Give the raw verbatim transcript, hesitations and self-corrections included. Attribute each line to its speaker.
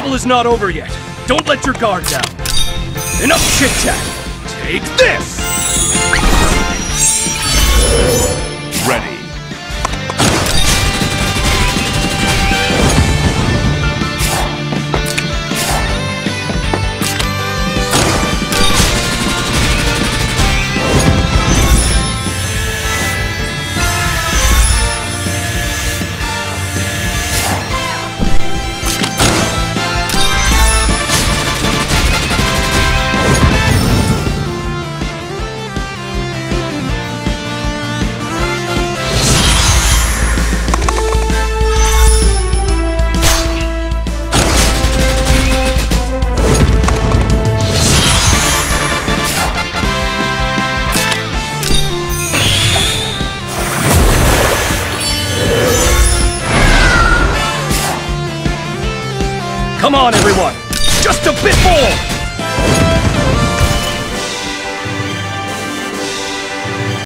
Speaker 1: battle is not over yet. Don't let your guard down. Enough chit-chat. Take this!
Speaker 2: Ready.
Speaker 1: Come on, everyone! Just a bit more!